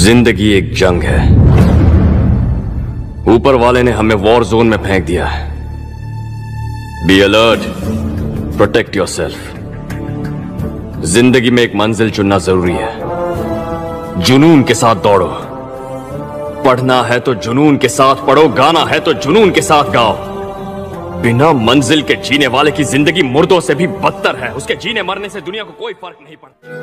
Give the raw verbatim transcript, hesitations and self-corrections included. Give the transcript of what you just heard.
जिंदगी एक जंग है। ऊपर वाले ने हमें वॉर जोन में फेंक दिया है। Be alert, protect yourself. जिंदगी में एक मंजिल चुनना जरूरी है। जुनून के साथ दौड़ो। पढ़ना है तो जुनून के साथ पढ़ो, गाना है तो जुनून के साथ गाओ। बिना मंजिल के जीने वाले की जिंदगी मुर्दों से भी बदतर है। उसके जीने मरने से दुनिया को कोई फर्क नहीं पड़ता।